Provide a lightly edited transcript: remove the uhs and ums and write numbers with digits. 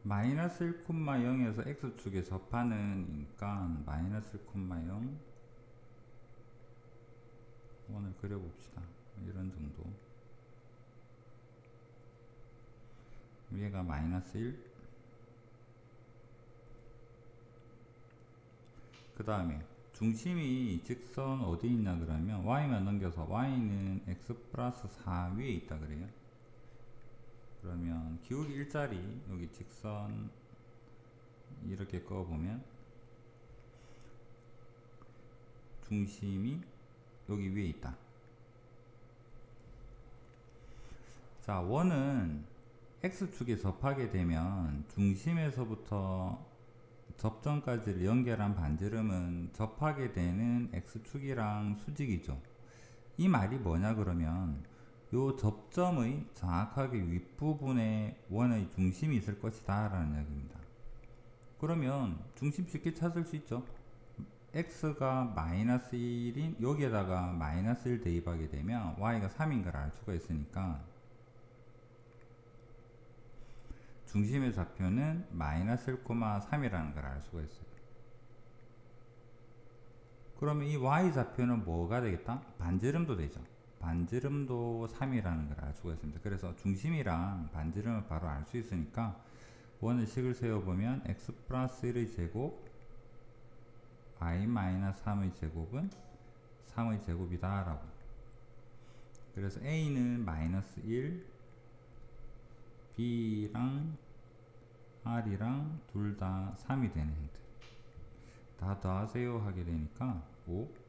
마이너스 1,0에서 x축에 접하는이니까 마이너스 1,0 원을 그려봅시다. 이런 정도. 위에가 마이너스 1, 그 다음에 중심이 직선 어디 있냐 그러면 y만 넘겨서 y는 x 플러스 4 위에 있다 그래요. 그러면 기울기 일자리 여기 직선 이렇게 그어보면 중심이 여기 위에 있다. 자, 원은 x축에 접하게 되면 중심에서부터 접점까지를 연결한 반지름은 접하게 되는 x축이랑 수직이죠. 이 말이 뭐냐 그러면 요 접점의 정확하게 윗부분에 원의 중심이 있을 것이다 라는 이야기입니다. 그러면 중심 쉽게 찾을 수 있죠. x가 마이너스 1인 여기에다가 마이너스 1 대입하게 되면 y가 3인 걸 알 수가 있으니까 중심의 좌표는 마이너스 1,3이라는 걸 알 수가 있어요. 그러면 이 y좌표는 뭐가 되겠다? 반지름도 되죠. 반지름도 3이라는 걸 알 수가 있습니다. 그래서 중심이랑 반지름을 바로 알 수 있으니까 원의 식을 세워보면 x 플러스 1의 제곱 y 마이너스 3의 제곱은 3의 제곱이다 라고. 그래서 a는 마이너스 1, b랑 r이랑 둘 다 3이 되는 형태. 다 더하세요 하게 되니까 5